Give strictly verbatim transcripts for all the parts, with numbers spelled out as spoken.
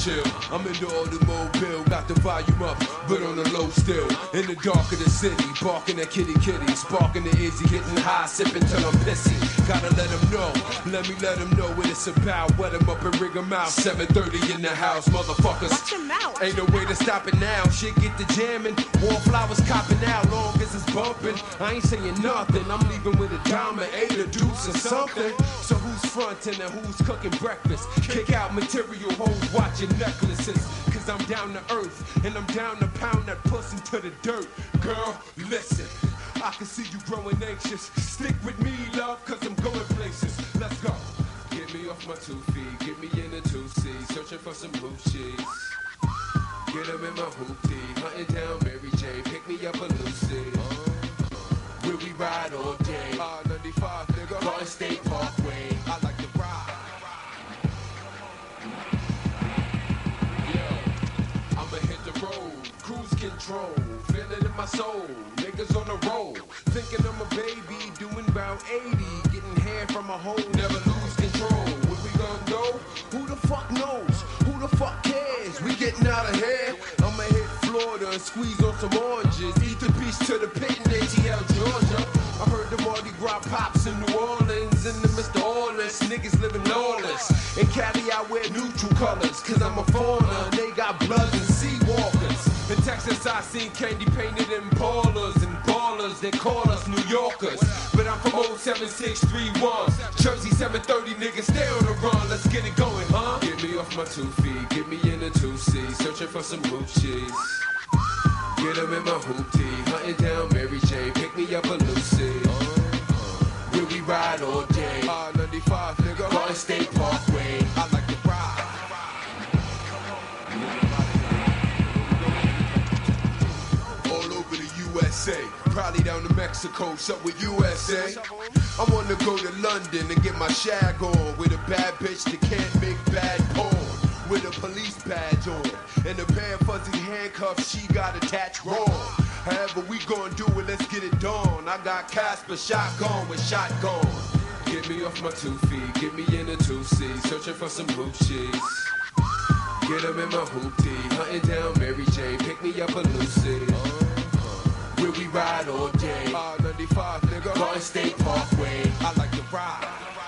chill. I'm in the automobile, got the volume up, but on the low still. In the dark of the city, barking at kitty kitty, sparking the Izzy, getting high, sipping till I'm pissy. Gotta let them know, let me let them know what it's about. Wet them up and rig them out. seven thirty in the house, motherfuckers. Watch your mouth. Ain't no way to stop it now. Shit get the jamming, wallflowers copping out, long as it's bumping. I ain't saying nothing, I'm leaving with a diamond, eight a deuce or something. So who's frontin' and who's cooking breakfast? Kick out material hoes watching necklaces. Cause I'm down to earth, and I'm down to pound that puss into the dirt. Girl, listen, I can see you growing anxious. Stick with me, love, cause I'm going places. Let's go. Get me off my two feet, get me in a two C, searching for some blue cheese. Get them in my hoopty, hunting down Mary Jane, pick me up a Lucy. Will we ride all day? I ninety-five, nigga. Garden State Parkway. I like to ride. Yo, I'ma hit the road, cruise control, feel it in my soul. Niggas on the road, thinking I'm a baby, doing about eighty, getting hair from a hole, never lose control. Where we gonna go? Who the fuck knows? Who the fuck cares? We getting out of here. I'ma hit Florida and squeeze on some oranges, eat the beach to the pit in A T L, Georgia. I heard the Mardi Gras pops in New Orleans, and the Mister Orless, niggas living lawless. In Cali I wear neutral colors, cause I'm a foreigner, and they got bloods and sea walkers. In Texas I seen candy painted in parlors and ballers, they call us New Yorkers. But I'm from oh seven six three one, Jersey seven thirty, niggas stay on the run, let's get it going, huh? Get me off my two feet, get me in a two C, searching for some blue cheese. Get them in my hoopty, hunting down Mary Jane, pick me up a Lucy. Will we ride all day? I ninety-five, nigga. Garden State Parkway. I like to ride. All over the U S A, probably down to Mexico, sup with U S A. I wanna go to London and get my shag on with a bad bitch that can't make bad porn. With a police badge on and a pair of fuzzy handcuffs she got attached wrong. However we gon' do it, let's get it done. I got Casper shotgun with shotgun. Get me off my two feet, get me in a two C, searching for some blue cheese. Get them in my hoopty, hunting down Mary Jane, pick me up a Lucy. Will we ride all day? I ninety-five, nigga. Garden State Parkway. I like to ride.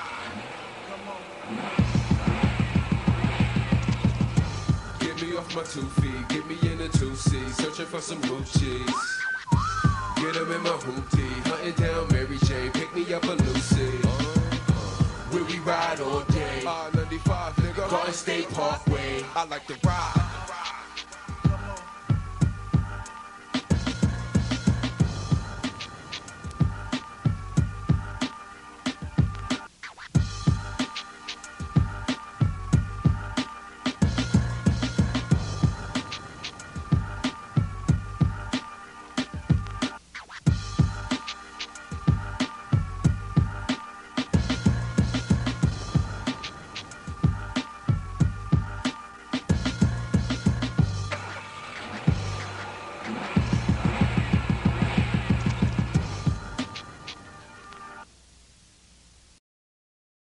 Get me off my two feet, get me in a two C, searching for some blue cheese. Get them in my hoopty, hunting down Mary Jane, pick me up a Lucy. Will we ride all day? I ninety-five, nigga. Garden State Parkway. I like to ride.